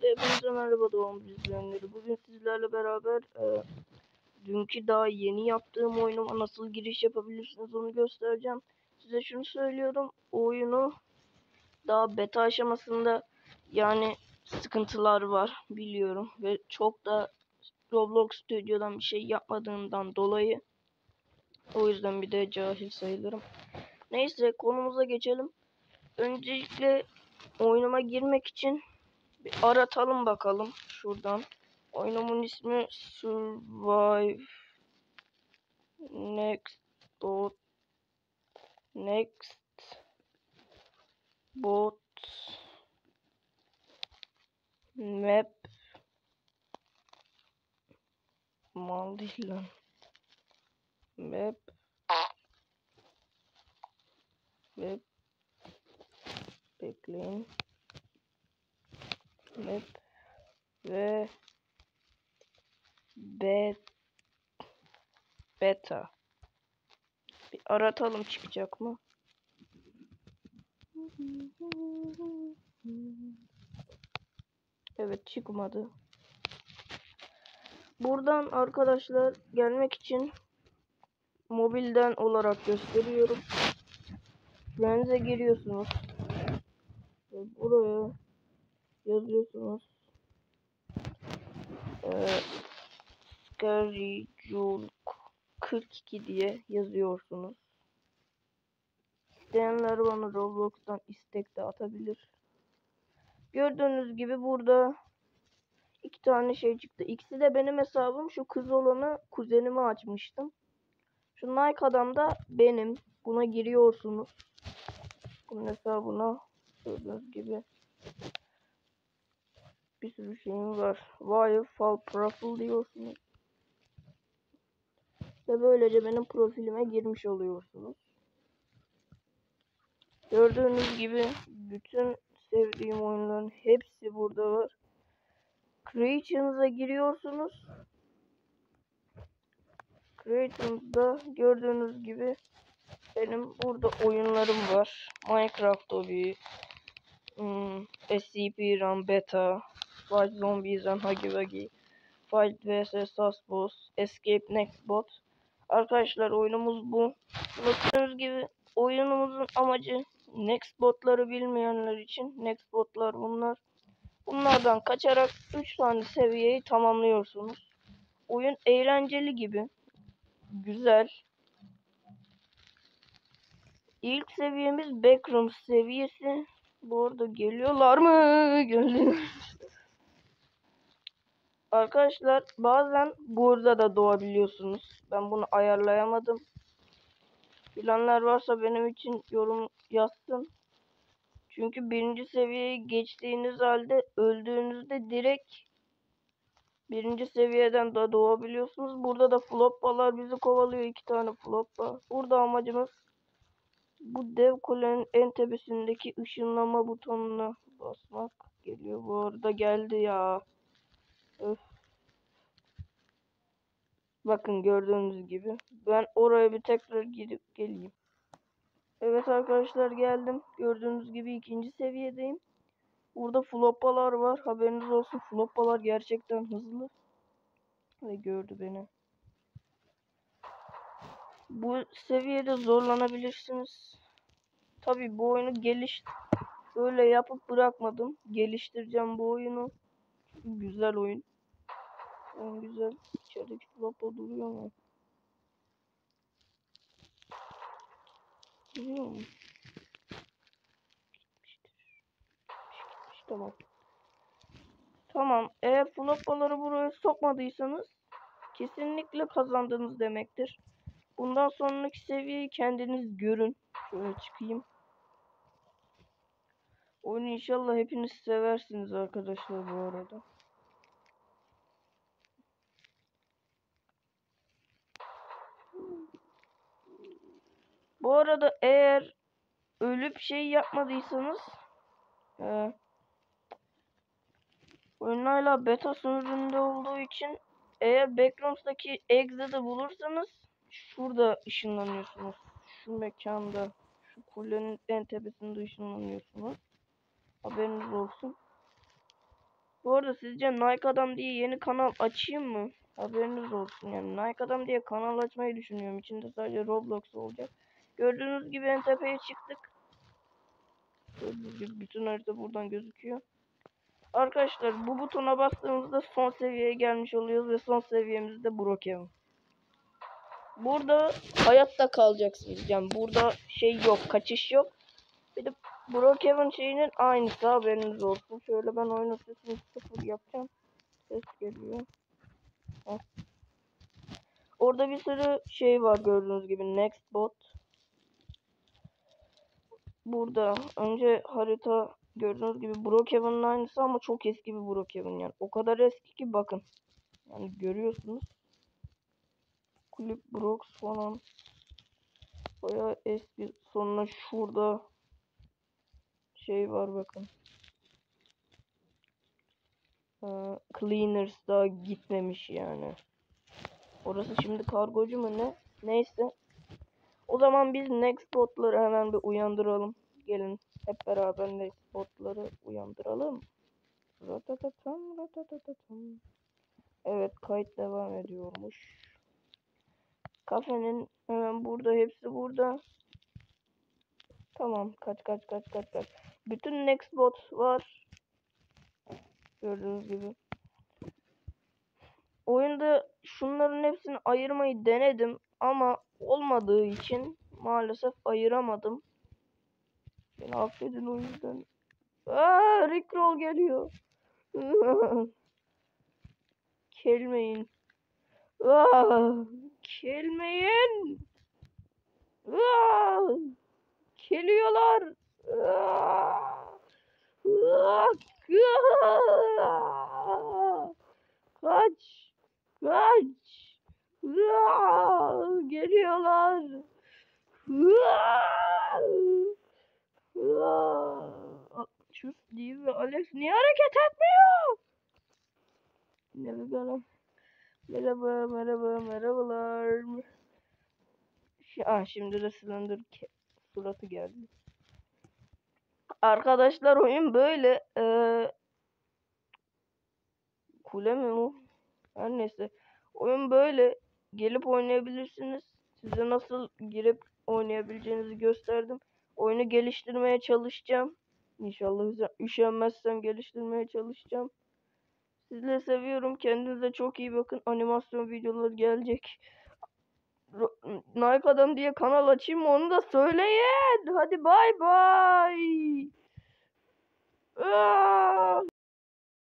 Hepinize merhaba Doğan izleyenleri. Bugün sizlerle beraber dünkü daha yeni yaptığım oyunuma nasıl giriş yapabilirsiniz onu göstereceğim. Size şunu söylüyorum. O oyunu daha beta aşamasında, yani sıkıntılar var biliyorum. Ve çok da Roblox Studio'dan bir şey yapmadığımdan dolayı, o yüzden bir de cahil sayılırım. Neyse, konumuza geçelim. Öncelikle oyunuma girmek için bir aratalım bakalım şuradan. Oyunumun ismi Survive Next Bot Map. Mal değil lan. Map bekleyin. Map ve beta. Bir aratalım, çıkacak mı? Evet, çıkmadı. Buradan arkadaşlar gelmek için mobilden olarak gösteriyorum. Friends'e giriyorsunuz. Buraya yazıyorsunuz. Schedule 42 diye yazıyorsunuz. İsteyenler bana Roblox'tan istek de atabilir. Gördüğünüz gibi burada iki tane şey çıktı. İkisi de benim hesabım. Şu kız olanı kuzenime açmıştım. Şu Nike adam da benim. Buna giriyorsunuz. Bunun hesabına gördüğünüz gibi bir sürü şeyim var. Wire Fall Profile diyorsunuz. Ve böylece benim profilime girmiş oluyorsunuz. Gördüğünüz gibi bütün sevdiğim oyunların hepsi burada var. Creations'a giriyorsunuz. Creations'da gördüğünüz gibi benim burada oyunlarım var. Minecraft Hobby, SCP Run Beta, Fight Zombies and Huggy Wuggy, Fight vs Sus Boss, Escape Next Bot. Arkadaşlar, oyunumuz bu. Gördüğünüz gibi oyunumuzun amacı, Next Bot'ları bilmeyenler için, Next Bot'lar bunlar. Bunlardan kaçarak 3 tane seviyeyi tamamlıyorsunuz. Oyun eğlenceli gibi. Güzel. İlk seviyemiz Backrooms seviyesi. Bu arada geliyorlar mı? Geldi. Arkadaşlar, bazen burada da doğabiliyorsunuz. Ben bunu ayarlayamadım. Bilenler varsa benim için yorum yazsın. Çünkü birinci seviyeyi geçtiğiniz halde öldüğünüzde direkt birinci seviyeden de doğabiliyorsunuz. Burada da floppalar bizi kovalıyor. 2 tane floppa. Burada amacımız bu dev kulenin en tepesindeki ışınlama butonuna basmak. Geliyor, bu arada geldi ya. Öf. Bakın, gördüğünüz gibi. Ben oraya bir tekrar gidip geleyim. Evet arkadaşlar, geldim. Gördüğünüz gibi 2. seviyedeyim. Burada floppalar var. Haberiniz olsun. Floppalar gerçekten hızlı. Ve gördü beni. Bu seviyede zorlanabilirsiniz. Tabii bu oyunu böyle yapıp bırakmadım. Geliştireceğim bu oyunu. Güzel oyun. En güzel. İçerideki floppa duruyor mu? Duruyor mu? Tamam. Tamam. Eğer floppaları buraya sokmadıysanız kesinlikle kazandınız demektir. Bundan sonraki seviyeyi kendiniz görün. Şöyle çıkayım. Oyunu inşallah hepiniz seversiniz arkadaşlar bu arada. Bu arada eğer ölüp şey yapmadıysanız, oyun hala beta sınırında olduğu için, eğer Backrooms'daki exit'i bulursanız şurada ışınlanıyorsunuz. Şu mekanda, şu kulenin en tepesinde ışınlanıyorsunuz. Haberiniz olsun. Bu arada sizce Nike Adam diye yeni kanal açayım mı? Haberiniz olsun yani. Nike Adam diye kanal açmayı düşünüyorum. İçinde sadece Roblox olacak. Gördüğünüz gibi en tepeye çıktık. Gördüğünüz gibi bütün harita buradan gözüküyor. Arkadaşlar bu butona bastığımızda son seviyeye gelmiş oluyoruz ve son seviyemiz de Brookhaven. Burada hayatta kalacaksınız. Yani burada şey yok, kaçış yok. Bir de Brookhaven şeyinin aynısı, haberiniz olsun. Şöyle ben oyunun sesini 0 yapacağım. Ses geliyor. Heh. Orada bir sürü şey var gördüğünüz gibi. Next bot. Burada önce harita gördüğünüz gibi Brookhaven'ın aynısı ama çok eski bir Brookhaven yani. O kadar eski ki bakın. Yani görüyorsunuz. Kulüp Brooks falan. Bayağı eski. Sonra şurada şey var bakın. Cleaners daha gitmemiş yani. Orası şimdi kargocu mu ne? Neyse. O zaman biz next botları hemen bir uyandıralım. Gelin hep beraber next botları uyandıralım. Ratatatam ratatatam. Evet, kayıt devam ediyormuş. Kafenin hemen burada, hepsi burada. Tamam, kaç. Bütün next bot var. Gördüğünüz gibi. Oyunda şunların hepsini ayırmayı denedim ama olmadığı için maalesef ayıramadım. Beni affedin o yüzden. Rickroll geliyor. Kelmeyin. Kelmeyin. Geliyorlar. Kaç. Geliyorlar. Şu Steve ve Alex niye hareket etmiyor? Merhabalar. Şimdi de Slender suratı geldi. Arkadaşlar oyun böyle. Kule mi o? Her neyse. Oyun böyle. Gelip oynayabilirsiniz. Size nasıl girip oynayabileceğinizi gösterdim. Oyunu geliştirmeye çalışacağım. İnşallah üşenmezsem geliştirmeye çalışacağım. Sizleri seviyorum. Kendinize çok iyi bakın. Animasyon videoları gelecek. Nike Adam diye kanal açayım mı onu da söyleyin. Hadi bay bay.